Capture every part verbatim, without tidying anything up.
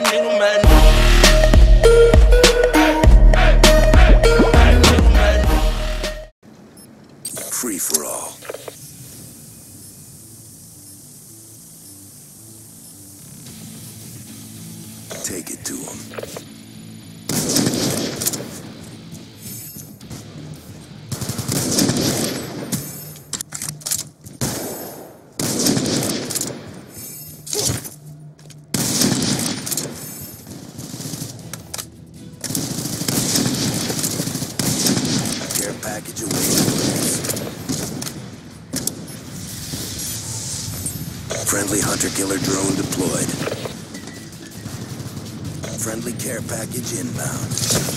middleman. Free for all. Take it to him. Care package away. Friendly hunter-killer drone deployed. Friendly care package inbound.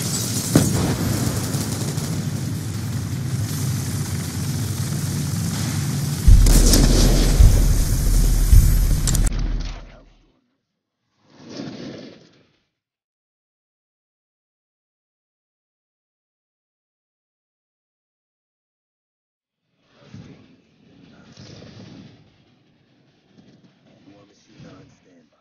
War machine on standby.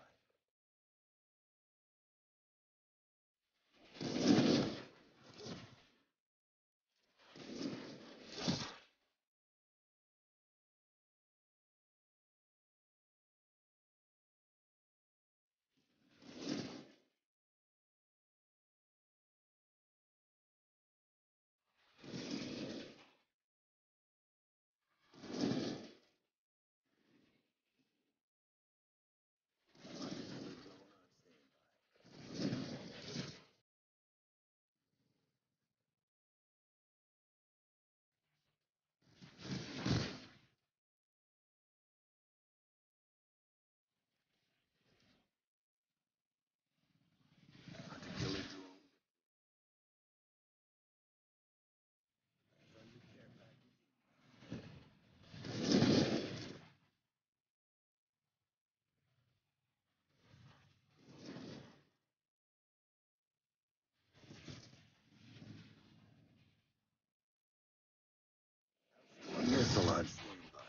Missile on standby.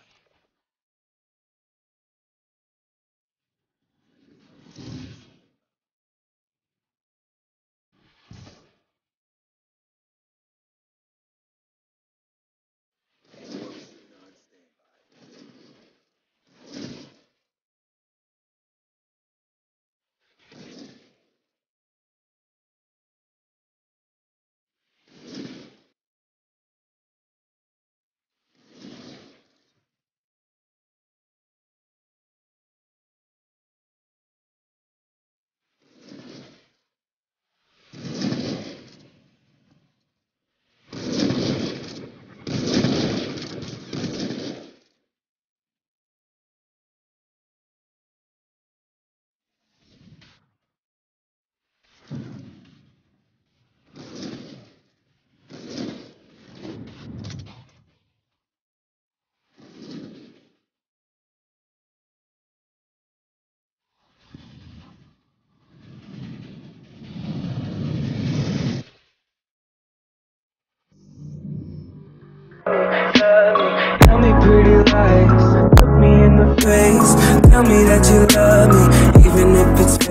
War machine on standby. Tell me pretty lies, look me in the face. Tell me that you love me, even if it's fake.